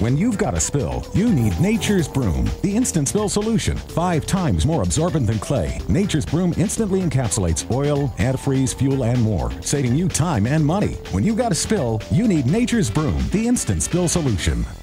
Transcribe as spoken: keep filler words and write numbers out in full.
When you've got a spill, you need Nature's Broom, the instant spill solution. Five times more absorbent than clay, Nature's Broom instantly encapsulates oil, antifreeze, fuel, and more, saving you time and money. When you've got a spill, you need Nature's Broom, the instant spill solution.